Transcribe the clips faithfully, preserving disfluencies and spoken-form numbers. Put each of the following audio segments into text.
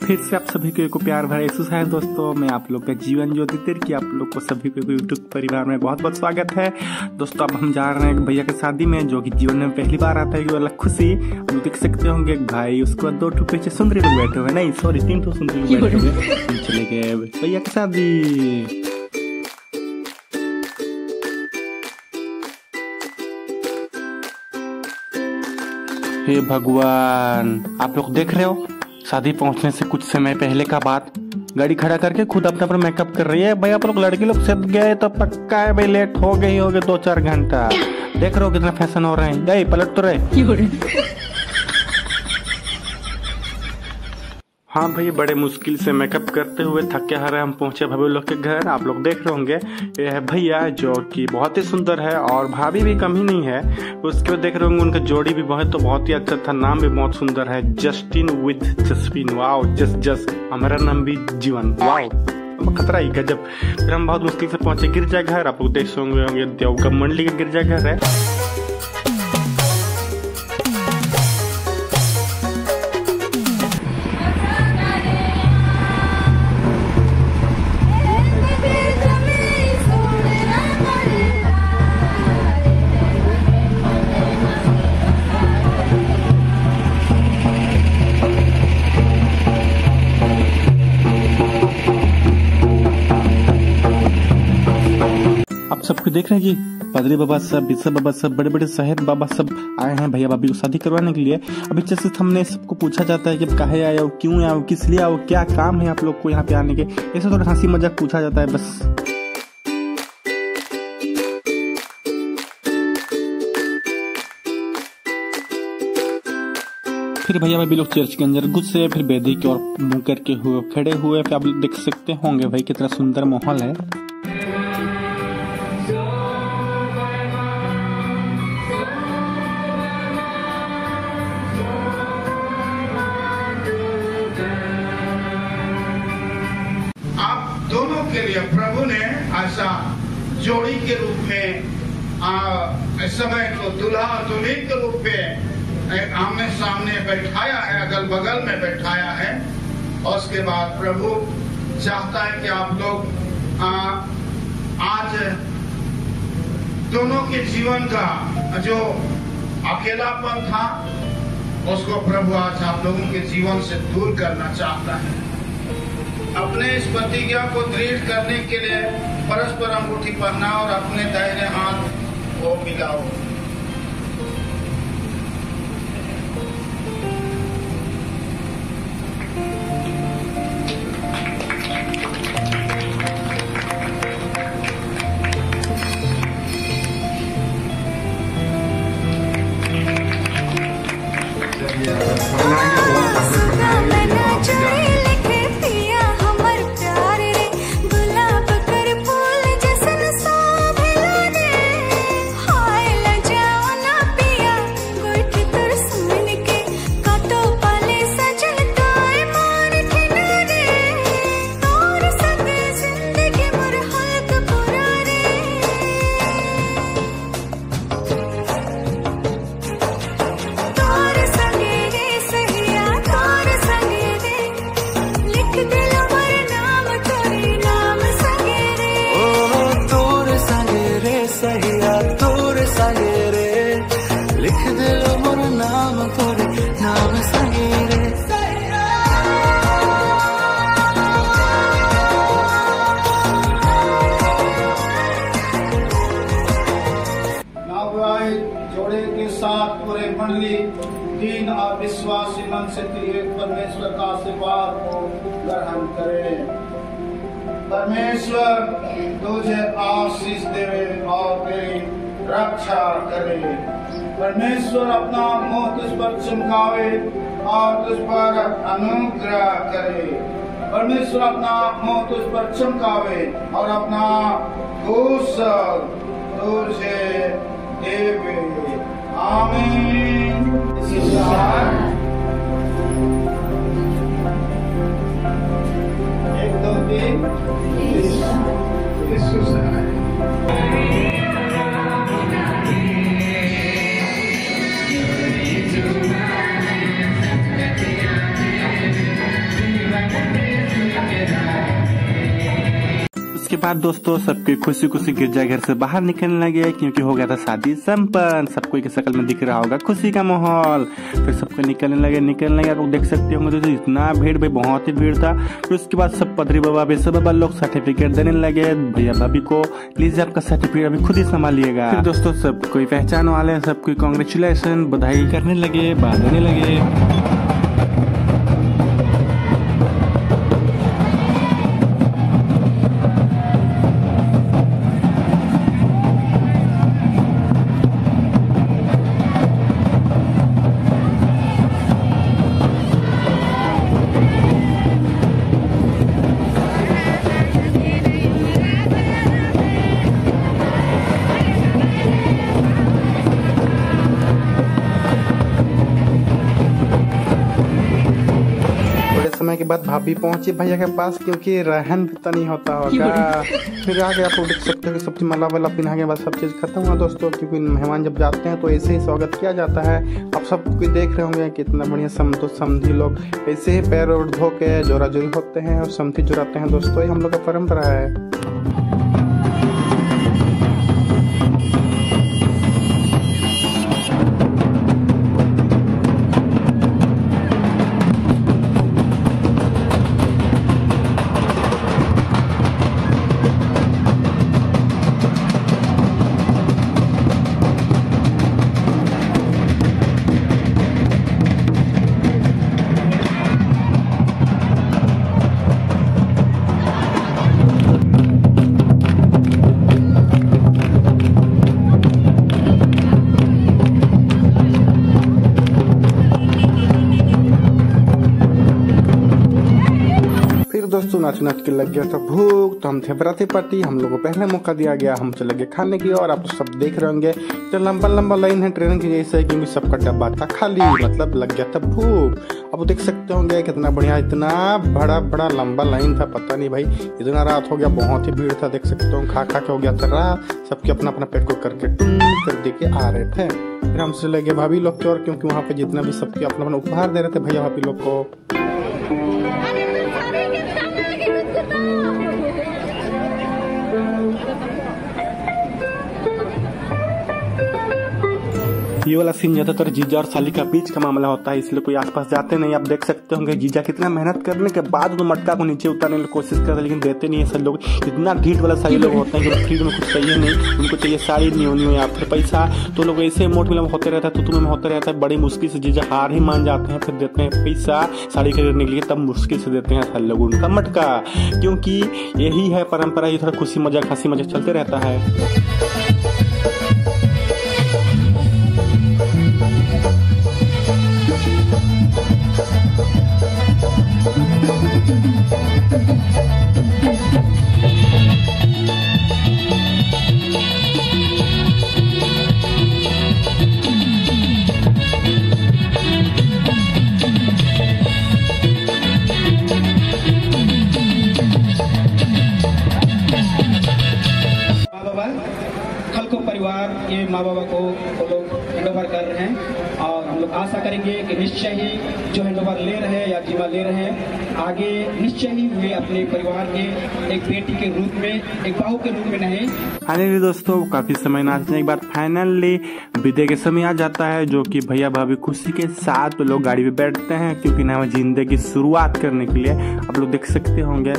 फिर से आप सभी को एक प्यार भरा यीशु है दोस्तों। मैं आप लोग का जीवन ज्योति तिर्की आप लोग को सभी को यूट्यूब परिवार में बहुत बहुत स्वागत है दोस्तों। अब हम जा रहे हैं एक भैया की शादी में, जो कि जीवन में पहली बार आता है, अलग खुशी। आप देख सकते होंगे एक भाई, उसको दो ठो पीछे सुंदरी लोग बैठे हुए, नहीं सॉरी तीन ठो सुंदरी लोग बैठे हुए, चले गए भैया की शादी। हे भगवान, आप लोग देख रहे हो शादी पहुंचने से कुछ समय पहले का बात, गाड़ी खड़ा करके खुद अपना पर मेकअप कर रही है। भाई आप लोग लड़के लोग सद गए तो पक्का है भाई, लेट हो गई होगे दो चार घंटा। देख रहे हो कितना फैशन हो रहे हैं, गई पलट तो रहे। हाँ भाई, बड़े मुश्किल से मेकअप करते हुए थके हारे हम पहुंचे भाभी लोग के घर। आप लोग देख रहे होंगे ये है भैया, जो कि बहुत ही सुंदर है और भाभी भी कम ही नहीं है। उसके बाद देख रहे होंगे उनका जोड़ी भी बहुत तो बहुत ही अच्छा था, नाम भी बहुत सुंदर है, Justin with Justin. Wow, just just हमारा नाम भी जीवन। वाओ, खतरा ही गजब। फिर हम बहुत मुश्किल से पहुंचे गिरजाघर। आप लोग देख होंगे देवगा मंडली का गिरजाघर है। आप सबको देख रहे हैं कि पादरी बाबा सब, बिशप बाबा सब, बड़े बड़े शहीद बाबा सब आए हैं भैया भाभी को शादी करवाने के लिए। अभी जैसे हमने सबको पूछा जाता है कि काहे आए हो, क्यों आए हो, किस लिए आओ, क्या काम है आप लोग को यहाँ पे आने के, ऐसे थोड़ा हंसी मजाक पूछा जाता है बस। फिर भैया भाभी लोग चर्च के अंदर घुसे, फिर बेदी की ओर मुंह करके हुए खड़े हुए। फिर आप लोग देख सकते होंगे भाई कितना सुंदर माहौल है। दोनों के लिए प्रभु ने ऐसा जोड़ी के रूप में आ, समय को दुल्हा दुल्हन के रूप में आमने सामने बैठाया है, अगल बगल में बैठाया है। और उसके बाद प्रभु चाहता है कि आप लोग आ, आज दोनों के जीवन का जो अकेलापन था उसको प्रभु आज आप लोगों के जीवन से दूर करना चाहता है। अपने इस प्रतिज्ञा को दृढ़ करने के लिए परस्पर अंगूठी पहनाओ और अपने दाहिने हाथ को मिलाओ। जोड़े के साथ पूरे मंडली तीन अविश्वासी मन से एक परमेश्वर का आशीर्वाद को ग्रहण करें। परमेश्वर तुझे आशीष देवे और तेरी रक्षा करे। परमेश्वर अपना मुंह तुझ पर चमकावे और तुझ पर अनुग्रह करे। परमेश्वर अपना मुंह तुझ पर चमकावे और अपना कुशल तुझे देवे। आमीन। एक दो तीन यीशु से बाद दोस्तों सबके खुशी खुशी गिरजाघर से बाहर निकलने लगे, क्योंकि हो गया था शादी संपन्न। सबको की शक्ल में दिख रहा होगा खुशी का माहौल। फिर सबको निकलने लगे निकलने लगे आप देख सकते होंगे तो इतना भीड़ भाई, बहुत ही भीड़ था। फिर उसके बाद सब पदरी बाबा बेसर बाबा लोग सर्टिफिकेट देने लगे भैया भाभी को, लीजिए आपका सर्टिफिकेट अभी खुद ही संभालिएगा। फिर दोस्तों सब कोई पहचान वाले सबको कांग्रेचुलेशन बधाई करने लगे, बांधने लगे। समय के बाद भाभी पहुंची भैया के पास, क्योंकि रहन भी तो नहीं होता होगा। फिर आगे आप देख सकते हो सब चीज मला वाला पिन्हा के बाद सब चीज खत्म हुआ दोस्तों, क्योंकि मेहमान जब जाते हैं तो ऐसे ही स्वागत किया जाता है। आप सब कोई देख रहे होंगे कितना बढ़िया समझो समझी लोग ऐसे ही पैर और धो के जोरा जोरी होते हैं और समझी जुराते हैं दोस्तों, ये हम लोग का परंपरा है। दोस्तों नाच नाच के लग गया था भूख, तो हम थे बराती पार्टी, हम लोगों को पहले मौका दिया गया, हम चले गए खाने की। और आप तो सब देख रहे होंगे तो लंबा लंबा लाइन है ट्रेन की जैसे, क्योंकि सबका डब्बा था खाली, मतलब लग गया था भूख। अब देख सकते होंगे कितना बढ़िया, इतना बड़ा बड़ा लंबा लाइन था, पता नहीं भाई इतना रात हो गया, बहुत ही भीड़ था। देख सकते हो खा खा के हो गया था रात, सबके अपना अपना पेट को करके टून कर दे के आ रहे थे। फिर हमसे लगे भाभी लोग के, और क्योंकि वहाँ पे जितना भी सबके अपना अपना उपहार दे रहे थे भैया भाभी लोग को। ये वाला सीन ज्यादातर जीजा और साली का बीच का मामला होता है, इसलिए कोई आसपास जाते नहीं। आप देख सकते होंगे जीजा कितना मेहनत करने के बाद तो मटका को नीचे उतारने की कोशिश करते हैं, लेकिन देते नहीं है सब लोग। इतना ढीठ वाला साली लोग होते हैं कि फ्री में कुछ चाहिए नहीं, उनको चाहिए साड़ी न्यू न्यू या फिर पैसा। तो लोग ऐसे मोट मिला होते रहता है, तो तुम्हें होते रहता है। बड़ी मुश्किल से जीजा हार ही मान जाते हैं, फिर देते हैं पैसा साड़ी खरीदने के लिए, तब मुश्किल से देते हैं सारे लोग उनका मटका, क्योंकि यही है परंपरा। ये थोड़ा खुशी मजाक हंसी मजाक चलते रहता है। ये माँ बाबा को वो लोग हैंडओवर कर रहे हैं, और हम लोग आशा करेंगे कि निश्चय ही जो हैंडओवर ले रहे हैं या जीवा ले रहे हैं, आगे निश्चय ही वे अपने परिवार के एक बेटी के रूप में, एक बहू के रूप में नहीं। फाइनली दोस्तों काफी समय नाचने के बाद फाइनली विदाई के समय आ जाता है, जो कि भैया भाभी खुशी के साथ लोग गाड़ी पे बैठते हैं, क्योंकि नया जिंदगी की शुरुआत करने के लिए। आप लोग देख सकते होंगे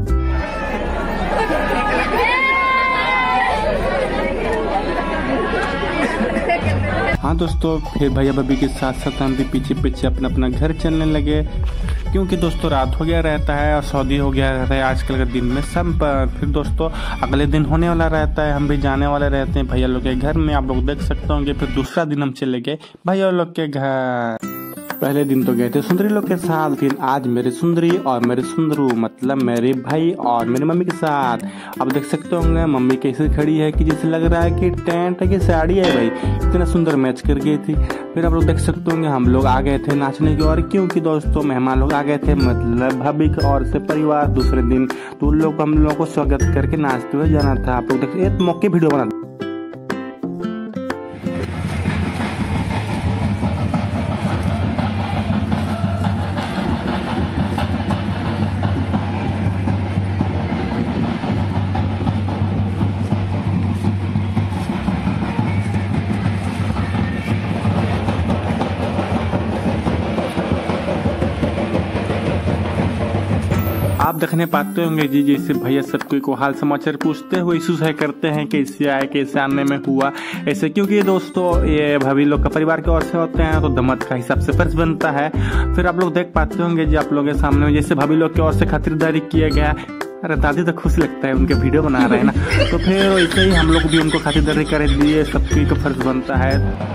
हाँ दोस्तों, फिर भैया भाभी के साथ साथ हम भी पीछे पीछे अपना अपना घर चलने लगे, क्योंकि दोस्तों रात हो गया रहता है और सऊदी हो गया रहता है आजकल के दिन में सब। फिर दोस्तों अगले दिन होने वाला रहता है, हम भी जाने वाले रहते हैं भैया लोग के घर में। आप लोग देख सकते होंगे फिर दूसरा दिन हम चले गए भैया लोग के घर। पहले दिन तो गए थे सुंदरी लोग के साथ, फिर आज मेरे सुंदरी और मेरे सुंदरू मतलब मेरे भाई और मेरी मम्मी के साथ। अब देख सकते होंगे मम्मी कैसे खड़ी है कि जैसे लग रहा है कि टेंट है कि साड़ी है भाई, इतना सुंदर मैच कर गई थी। फिर आप लोग देख सकते होंगे हम लोग आ गए थे नाचने की और, क्योंकि दोस्तों मेहमान लोग आ गए थे मतलब भाभी की और से परिवार दूसरे दिन, तो उन लोग हम लोगों को स्वागत करके नाचते हुए जाना था। आप लोग देख एक मौके वीडियो बना आप देखने पाते होंगे जी, जैसे भैया सब कोई को हाल समाचार पूछते हुए इशू है करते हैं कैसे आए, कैसे आने में हुआ ऐसे, क्योंकि दोस्तों ये भाभी लोग का परिवार की ओर से होते हैं तो दमद का हिसाब से फर्ज बनता है। फिर आप लोग देख पाते होंगे जी आप लोगों के सामने जैसे भाभी लोग की ओर से खातिरदारी किया गया। अरे दादी तो खुश लगता है, उनके वीडियो बना रहे हैं ना, तो फिर वैसे ही हम लोग भी उनको खातिरदारी कर दिए, सबकी का फर्ज बनता है।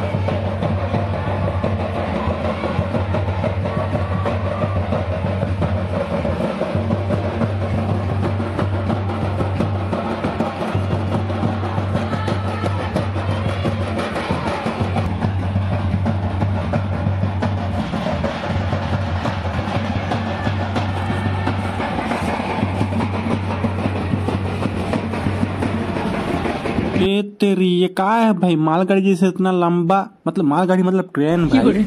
ये तेरी ये का है भाई, मालगाड़ी जैसे इतना लंबा, मतलब मालगाड़ी मतलब ट्रेन भाई।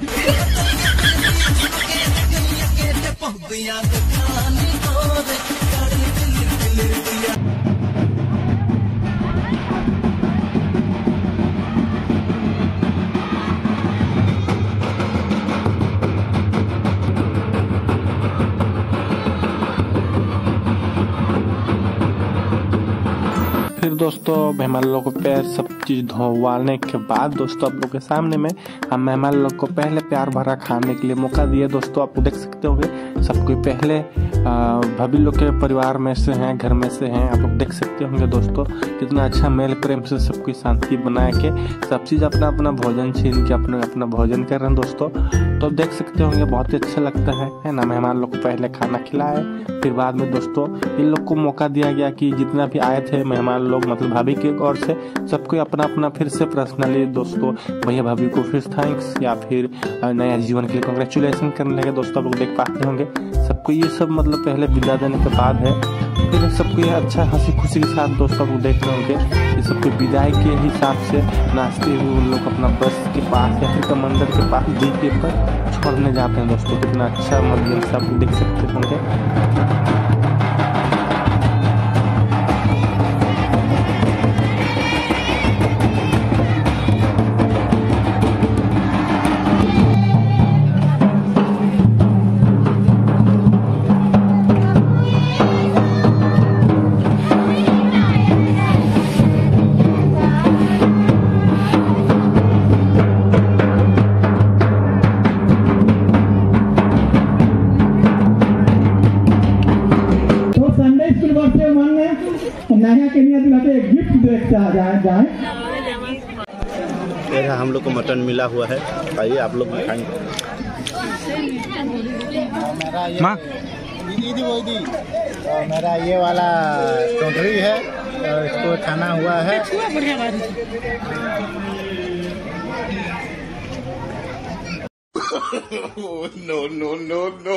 फिर दोस्तों मेहमान लोगों को पैर सब चीज़ धोवाने के बाद दोस्तों आप लोग के सामने में हम मेहमान लोग को पहले प्यार भरा खाने के लिए मौका दिए। दोस्तों आपको देख सकते होंगे सब कोई पहले भाभी लोग के परिवार में से हैं, घर में से हैं, आप लोग देख सकते होंगे दोस्तों कितना अच्छा मेल प्रेम से सब कोई शांति बना के सब चीज़ अपना अपना भोजन छीन के अपना अपना भोजन कर रहे हैं दोस्तों। तो देख सकते होंगे बहुत ही अच्छा लगता है है ना। मेहमान लोग को पहले खाना खिलाए, फिर बाद में दोस्तों इन लोग को मौका दिया गया कि जितना भी आए थे मेहमान लोग मतलब भाभी की ओर से सबको अपना अपना फिर से पर्सनली दोस्तों भैया भाभी को फिर थैंक्स या फिर नया जीवन के लिए कांग्रेचुलेसन करने लगे। दोस्तों आप लोग देख पाते होंगे सबको ये सब मतलब पहले विदा देने के बाद है, फिर सबको ये अच्छा हंसी खुशी के साथ दोस्तों को देख रहे होंगे ये सबको विदाई के हिसाब से नाचते हुए उन लोग अपना बस के पास या फिर कमंडर के पास डीजे पर छोड़ने जाते हैं। दोस्तों कितना अच्छा मतलब सब देख सकते होंगे। नया के लिए गिफ्ट देखता जाए जाए हम लोग को मटन मिला हुआ है, आइए आप लोग भी खाएंगे। माँ दीदी वो दी और मेरा ये वाला टोटरी है और इसको छाना हुआ है। नो नो नो नो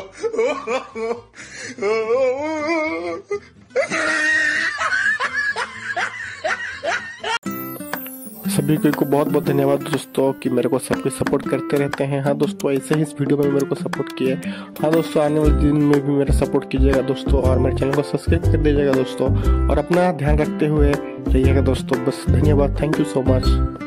सभी को बहुत बहुत धन्यवाद दोस्तों कि मेरे को सब कुछ सपोर्ट करते रहते हैं। हाँ दोस्तों ऐसे ही इस वीडियो में मेरे को सपोर्ट किए। हाँ दोस्तों आने वाले दिन में भी मेरा सपोर्ट कीजिएगा दोस्तों और मेरे चैनल को सब्सक्राइब कर दीजिएगा दोस्तों और अपना ध्यान रखते हुए रहिएगा दोस्तों। बस धन्यवाद, थैंक यू सो मच।